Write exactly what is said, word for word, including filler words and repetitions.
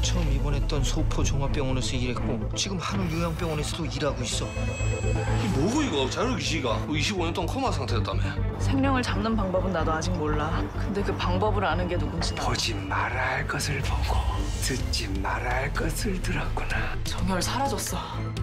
네가 처음 입원했던 소포 종합병원에서 일했고 지금 한우 요양병원에서도 일하고 있어. 이 뭐고 이거? 자르기 씨가 이십오 년 동안 코마 상태였다며. 생명을 잡는 방법은 나도 아직 몰라. 근데 그 방법을 아는 게 누군지 나. 보지 말아야 할 것을 보고 듣지 말아야 할 것을 들었구나. 정열 사라졌어.